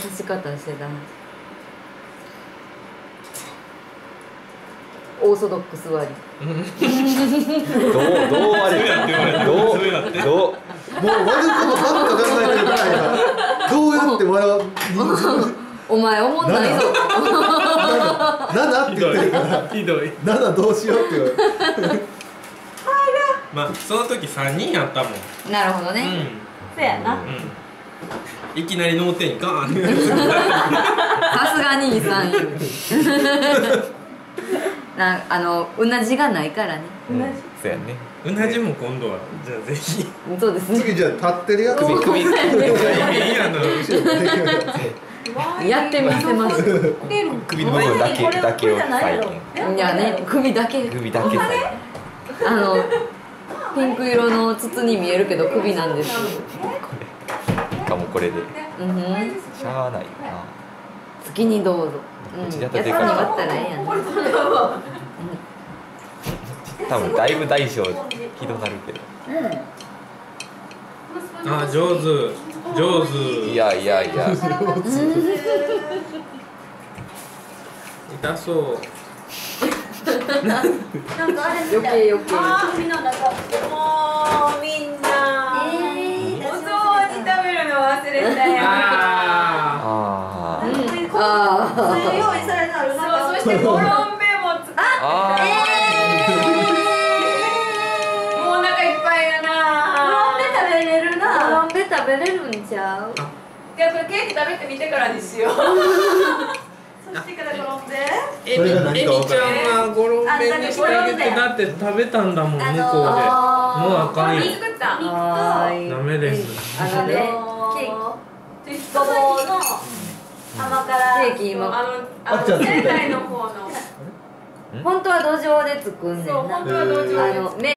し方してたな。オーソドックス割り。 どうあれどうもう割ることばっか考えてるから今どうやって笑うお前おもんないぞ。 7って言ってるからひどい。 7どうしようって言われてまあその時3人やったもん。 なるほどね。 そうやな。 いきなり脳天ガーン。 さすが兄さん言うて。うなじがないからね。 そうやねうなじも今度はじゃあぜひ。 そうですね。 次じゃあ立ってるやついいやな。 やってみせます。 首の部分だけを再現いやね、首だけ。 再現ピンク色の筒に見えるけど首なんです。 もうこれでうん。 しゃあないよな好きにどうぞ。やつに割ったらええやん。 多分だいぶ大小ひどなるけどあ、上手上手。 いや痛そう。 なんかあれみたい。 余計。 ああ、みんななんかもうみんな。お雑煮食べるの忘れたよ。 あそれ用意されたらなんかそしてコロンベも作ってた。もうお腹いっぱいやな。コロンベ食べれるな。 コロンベ食べれるんちゃう？ じゃあこれケーキ食べてみてからにしよう。そしてからコロンベ。 エミちゃんがゴロンベにしてあげて、だって食べたんだもん向こうで。もうあかんよ。 作った。 はーい。 ダメです。 ケーキごぼうの甘辛ケーキ今仙台の方の。 本当は土壌で作んねんな。 そう、本当はどうしよう。 麺